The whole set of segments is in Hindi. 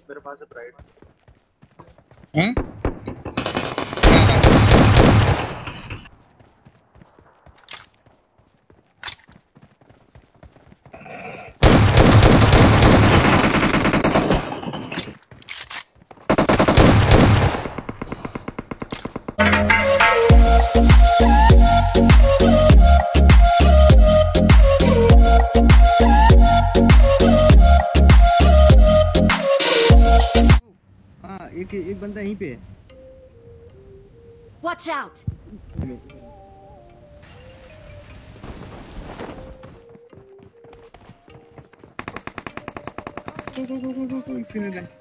मेरे पास है प्राइड। हैं? एक बंदा यहीं पे है। Watch out! Go, इसी में बंद।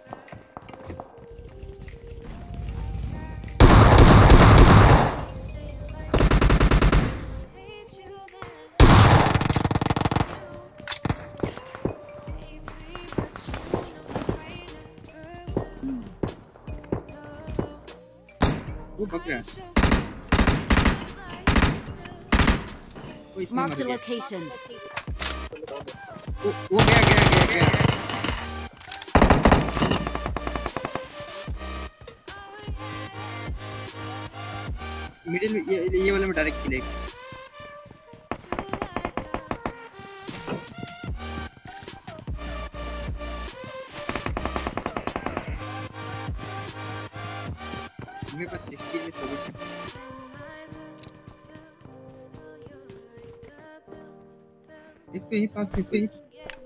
Marked a location. वो गया। मिडिल में ये वाले में डायरेक्ट किल है। मेरे पास 60 में 24 है। एक पे ही पास पे ही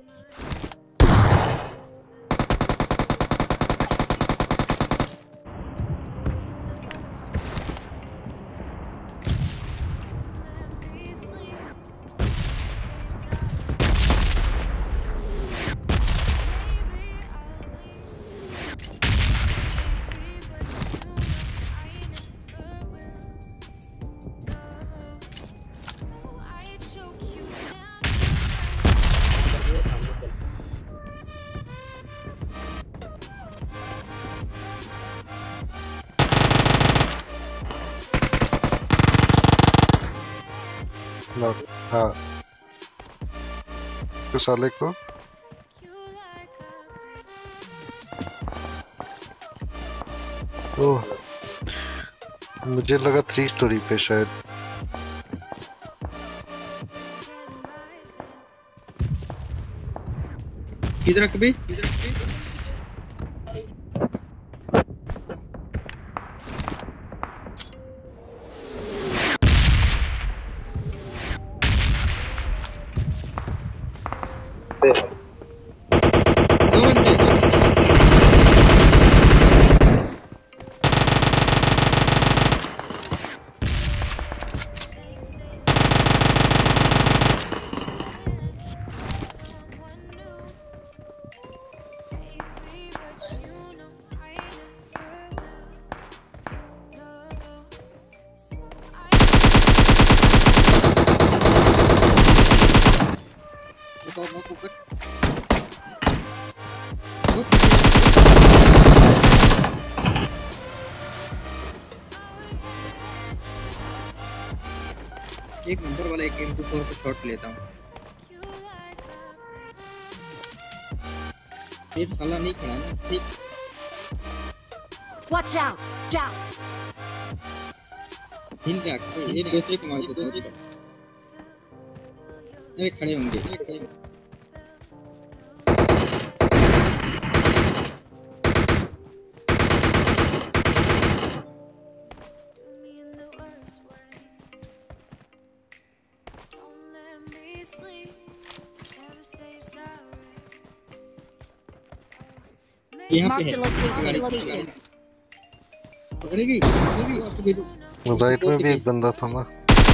हाँ तो साले को ओह मुझे लगा 3 स्टोरी पे शायद। किधर कभी एक नंबर वाला एक गेम को फोर पे शॉट लेता हूँ। ये साला नहीं खड़ा ना ठीक। Watch out! Down! हिल जा एक दूसरे को मार देता हूँ। अरे खड़े होंगे। Marked a location. पकड़ेगी राइट में भी एक बंदा था ना।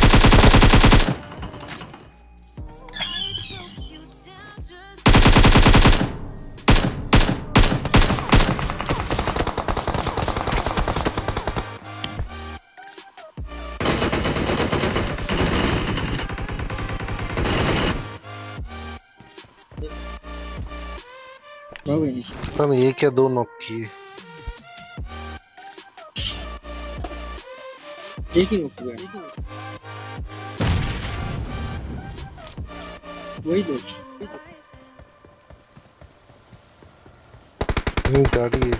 पता नहीं एक या 2 नॉक किए। एक ही नॉक हुआ वही दो। गाड़ी है।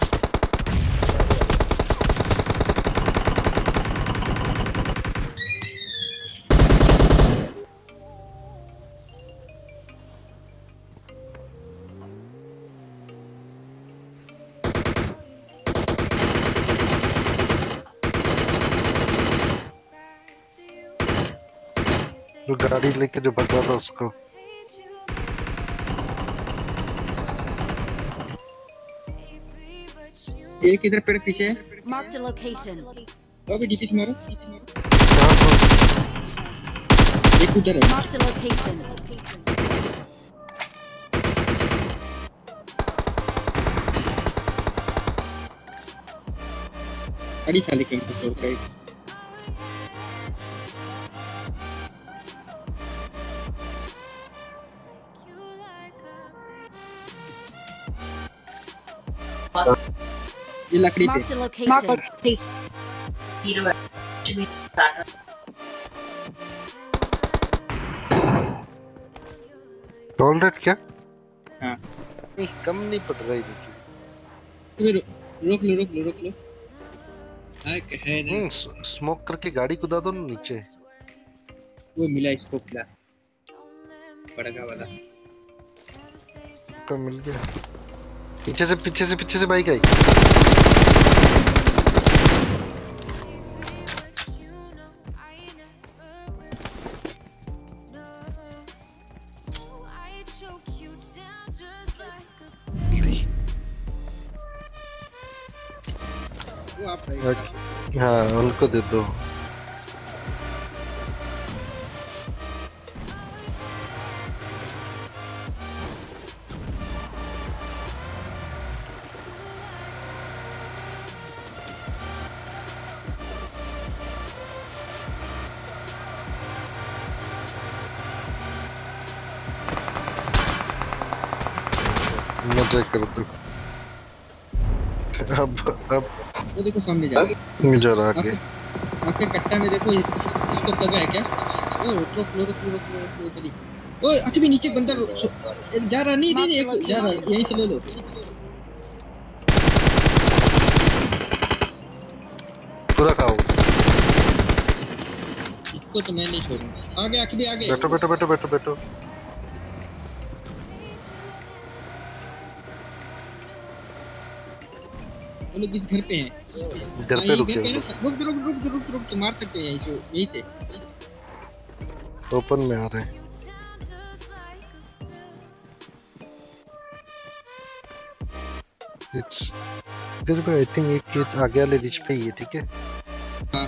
जो गाड़ी लेके जो भगा था उसको। एक इधर पेड़ पीछे है। Marked a location. तो अभी डीपी मारो। कहाँ एक उधर है। Marked a location. गाड़ी साले के ऊपर चढ़ गई। ये लकड़ी पे। Marked a location. टॉलरेट क्या? हाँ। नहीं कम नहीं पड़ रहा है देखिए। रोक लो। हाँ है ना। स्मोक करके गाड़ी कुदा दो ना नीचे। वो मिला इसको मिला। बड़का वाला। तो मिल गया। पीछे से बाइक आई। वो आप हाँ उनको दे दो। मजा कर दो। अब वो देखो सामने जा रहा है। मुझे आगे आपके कट्टा में देखो इसको लगा है क्या? ओ रोक लो। ओए आके भी नीचे बंदा जा रहा नहीं एक जा रहा यहीं से ले लो। पूरा खाओ। इसको तो मैं नहीं छोड़ूंगा। आगे आके भी आगे। बैठो। वो लोग इस घर पे हैं। घर पे रुक तो मार सकते हैं यहीं से। ओपन में आ रहे हैं। इधर पे आई थिंक एक आगे वाले रिच पे ही है। ठीक है हाँ।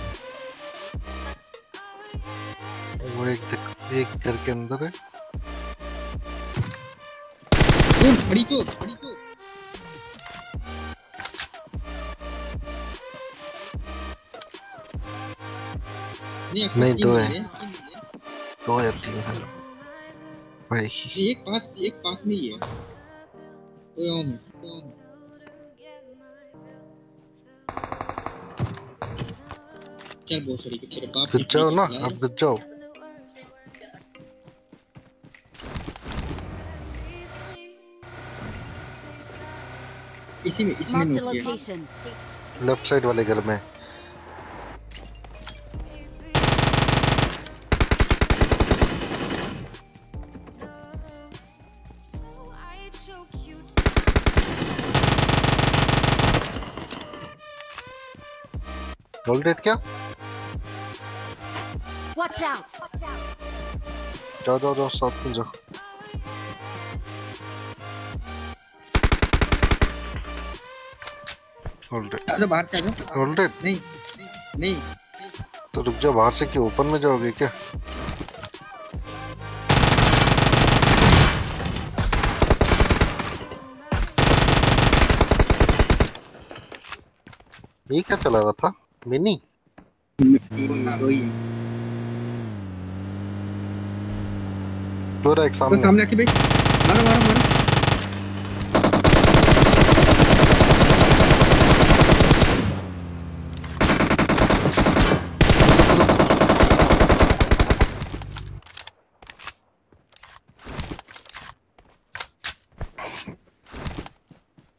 वो एक घर के अंदर है। बड़ी तो नहीं दो है। 2 या 3 है भाई। एक पास में ही है। चल बहुत सही के तेरे बाप गिर जाओ ना। अब गिर जाओ। इसी में Marked a नोट किया। location. लेफ्ट साइड वाले घर में। टॉलरेट क्या? Watch out. जाओ साथ में जाओ। चलो बाहर से आ जाओ। टॉलरेट नहीं तो रुक जाओ। बाहर से क्यों ओपन में जाओगे क्या? ये क्या चला रहा था? मिनी वही पूरा एक सामने आके भाई मारो।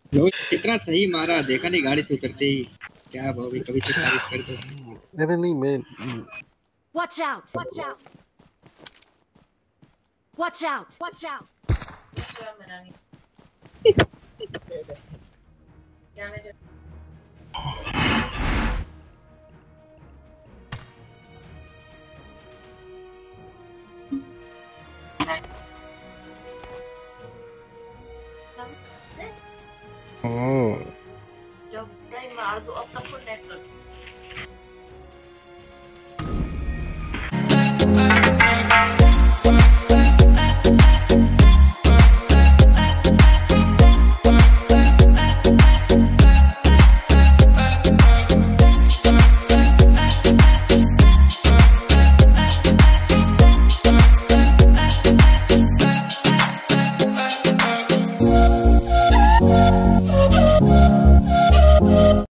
जो कितना सही मारा, देखा नहीं गाड़ी से उतरते ही। क्या भाई, कभी तो तारीफ कर दो। अरे नहीं मैं Watch out! Watch out! Watch out! Watch out! जब नहीं मार दो अब सबको नेटवर्क